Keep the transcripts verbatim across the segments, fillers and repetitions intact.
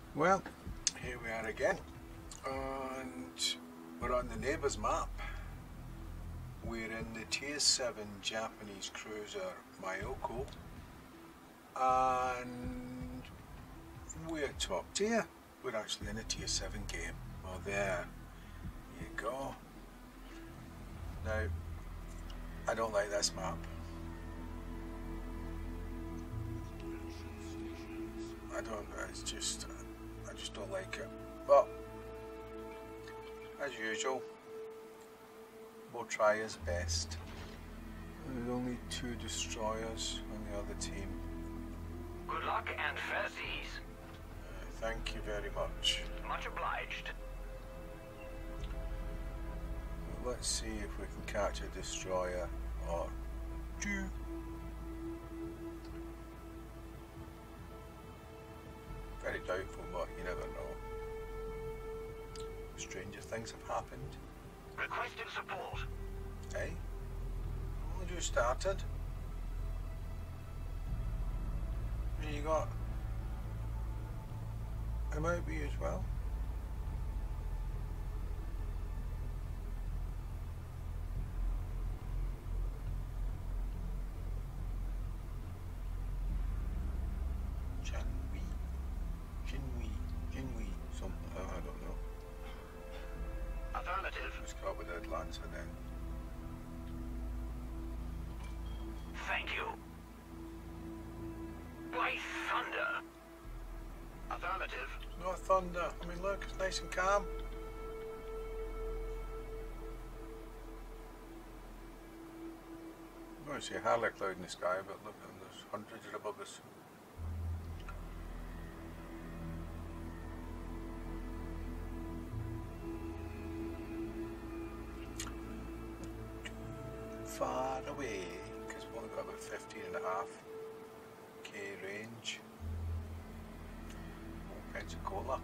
Well, here we are again, and we're on the neighbour's map. We're in the tier seven Japanese cruiser Myoko, and we're top tier. We're actually in a tier seven game. Oh, there you go. Now, I don't like this map. I don't, it's just, I just don't like it. But, as usual, we'll try his best. There's only two destroyers on the other team. Good luck and fair seas. Uh, thank you very much. Much obliged. Let's see if we can catch a destroyer or two. Very doubtful, but you never know. Stranger things have happened. Requesting support. Hey, only just started. And you got M O B as well. And then thank you. By thunder. Affirmative. No thunder. I mean, look, it's nice and calm. I don't see a hardly cloud in the sky, but look, there's hundreds above us. Far away, because we've only got about fifteen and a half K range. Oh, Pensacola.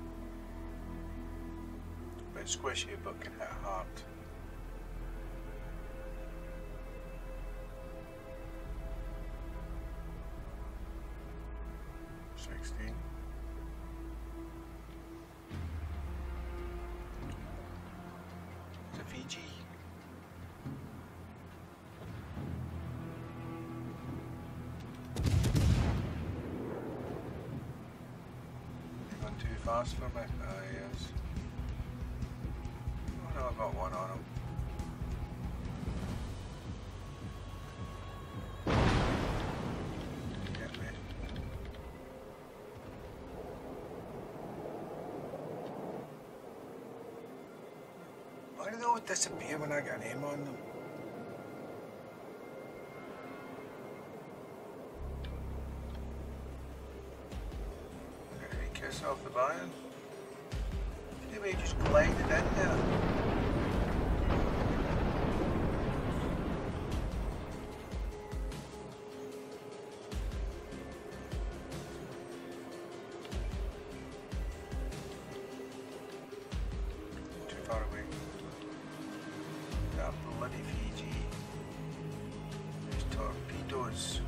A bit squishy, but can hit hard. sixteen. It's a Fiji. Too fast for me? Ah, uh, yes. Oh no, I've got one on him. Get me. Why do they all disappear when I get an aim on them? Kiss off the lion. Maybe he just glided in there. Too far away. That bloody Fiji. These torpedoes.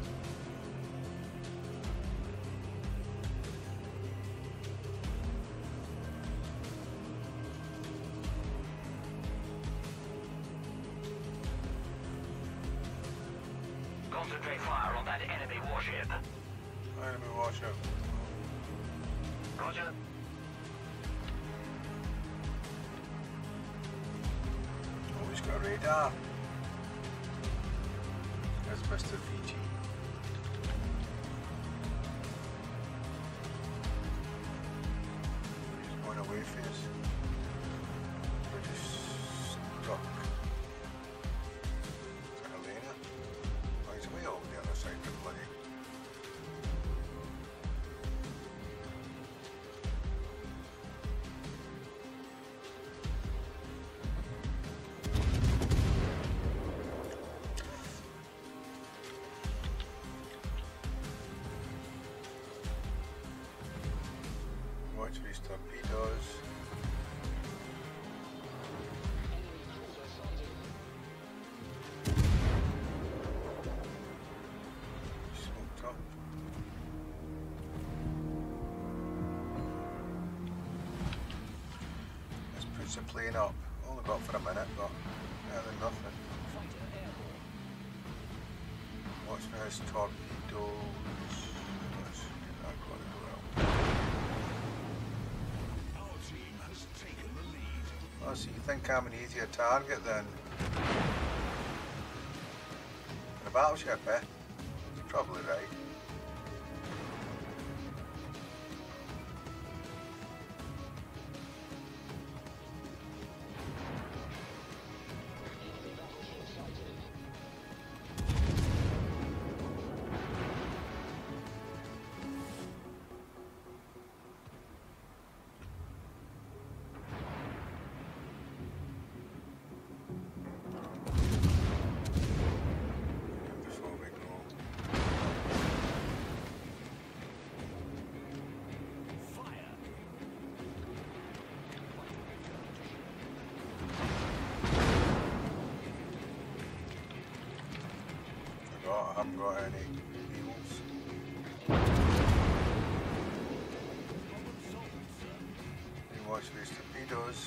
Concentrate fire on that enemy warship. Enemy warship. Roger. Oh, he's got a radar. There's Mister Fiji. He's going away for us. We're just stuck. Way over the other side of the bloody. Watch these torpedoes. the plane up. Only got for a minute, but better than nothing. Watch this, torpedoes. Let's get that going as well. Our team has taken the lead. Oh, so you think I'm an easier target then? In a battleship, eh? You're probably right. I haven't got any eagles. You watch these torpedoes.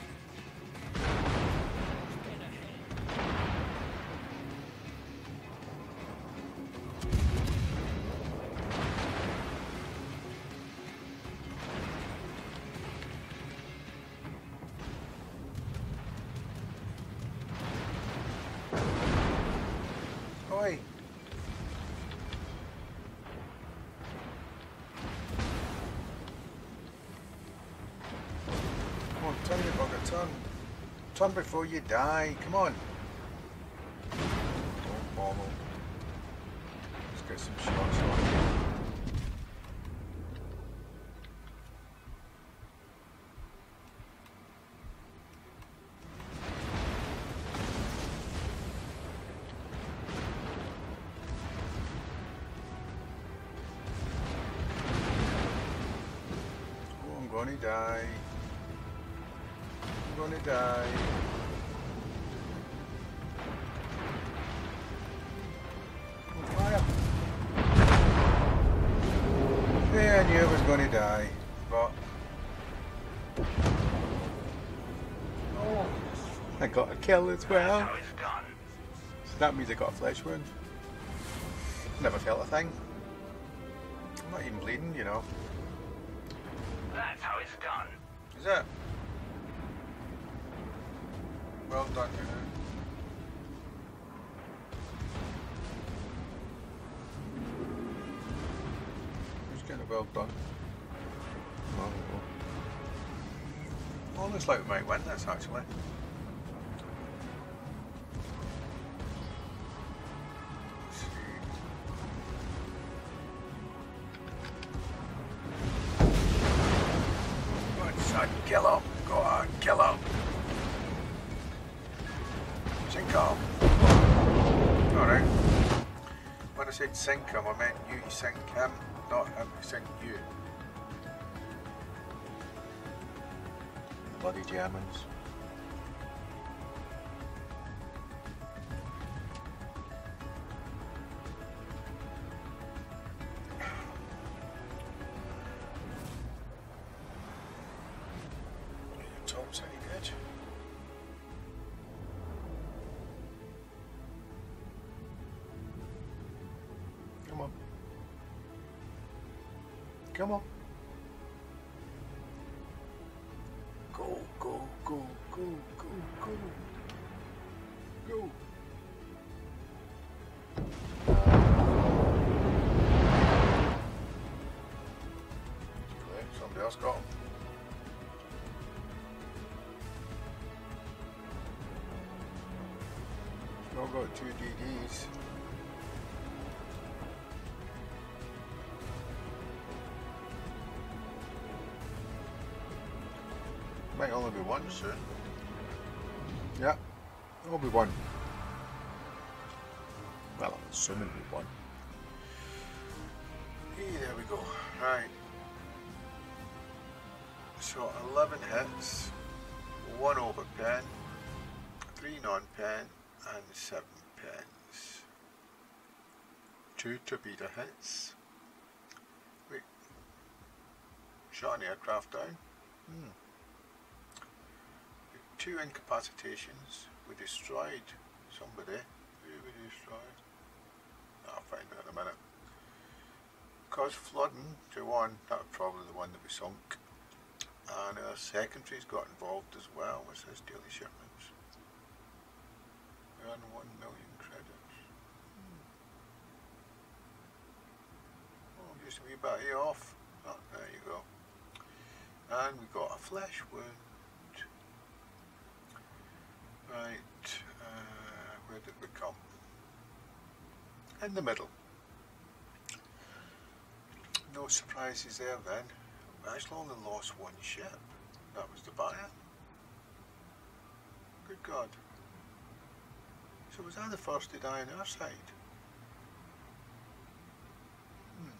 Oi! Come on, turn your bugger, turn. Turn before you die, come on. Don't bobble. Let's get some shots on. Oh, I'm gonna die. I'm gonna die. On fire. Yeah, I knew I was gonna die, but oh, I got a kill as well. That's how it's done. So that means I got a flesh wound. Never felt a thing. I'm not even bleeding, you know. That's how it's done. Is it? Well done, you know. Who's getting a well done? Oh, well. Looks like we might win this actually. Let's see. Go on, son, kill him. Go on, kill him. Sink him. Alright. When I said sink him, I meant you sink him, not him sink you. Bloody Germans. Your top's any good? Come on. Come on. Go, go, go, go, go, go. Go. Okay, somebody else got him. Still got two D Ds. Might only be one soon. Yeah, it'll be one. Well, I'm assuming it'll be one. Hey, there we go. Right. So eleven hits, one over pen, three non-pen, and seven pens. Two torpedo hits. Wait. Shot an aircraft down. Hmm. two incapacitations. We destroyed somebody. Who we destroyed? I'll find out in a minute. Caused flooding to one. That was probably the one that we sunk. And our secondaries got involved as well. What's this? Daily shipments. Earn one million credits. Hmm. Oh, just a wee bit here off. Oh, there you go. And we got a flesh wound. Right, uh, where did we come? In the middle. No surprises there then. We actually only lost one ship. That was the buyer. Good God. So was that the first to die on our side? Hmm.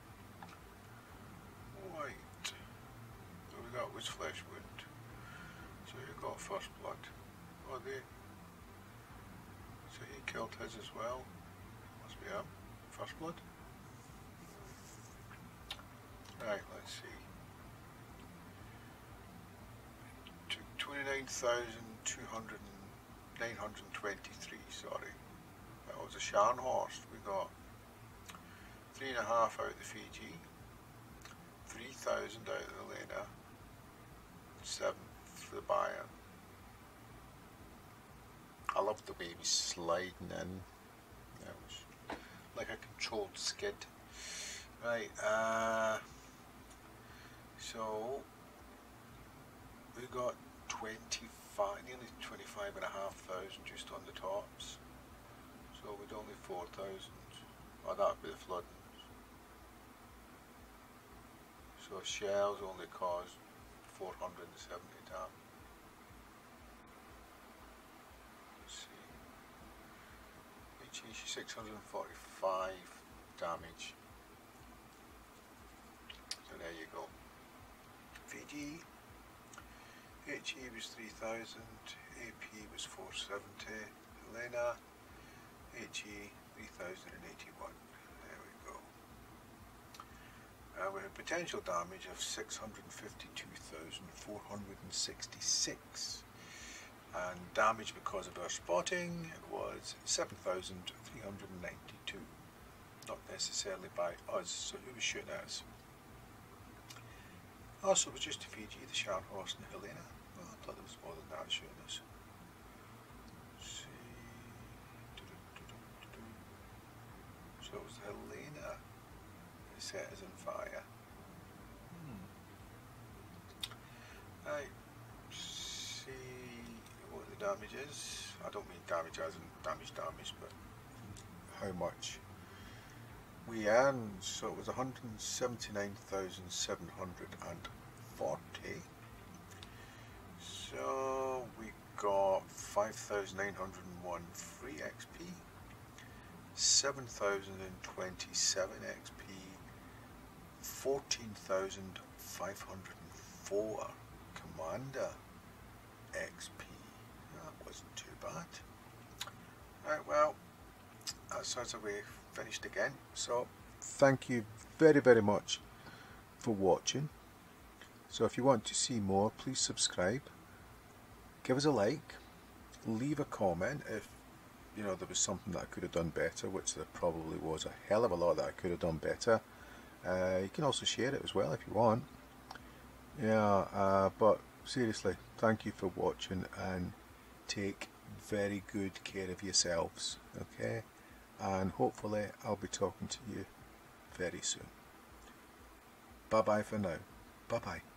Right. So we got was flesh wound. So you got first blood. Oh, they. So he killed his as well. Must be him. First blood. Right, let's see. twenty-nine thousand two hundred nine hundred twenty-three, sorry. That was a Scharnhorst. We got three and a half out of the Fiji, three thousand out of the Lena, seven for the Bayern. I love the way he was sliding in. That was like a controlled skid. Right, uh, so we got twenty-five, nearly twenty-five and a half thousand just on the tops. So we'd only four thousand. Oh, that would be the floodings. So shells only caused four hundred seventy damage. Let's see. H E six hundred forty-five damage. So there you go. Fiji. H E was three thousand, A P was four seventy, Helena, H E three thousand eighty-one, there we go. Uh, we had potential damage of six hundred fifty-two thousand four hundred sixty-six, and damage because of our spotting was seven thousand three hundred ninety-two, not necessarily by us, so who was shooting at us? Also, it was just the Fiji, the Scharnhorst and the Helena. Oh, I thought there was more than that shooting us. Let's see. So it was the Helena that set us on fire. Hmm. Right. See what the damage is. I don't mean damage as in damage damage, but how much we earned. So it was one hundred seventy-nine thousand seven hundred forty. So we got five thousand nine hundred one free X P, seven thousand twenty-seven X P, fourteen thousand five hundred four Commander X P. That wasn't too bad. Right, well, that's as we finished again. So thank you very very much for watching. So if you want to see more, please subscribe, give us a like, leave a comment if you know there was something that I could have done better, which there probably was a hell of a lot that I could have done better. Uh, you can also share it as well if you want. Yeah, uh, but seriously, thank you for watching and take very good care of yourselves, okay? And hopefully I'll be talking to you very soon. Bye bye for now. Bye bye.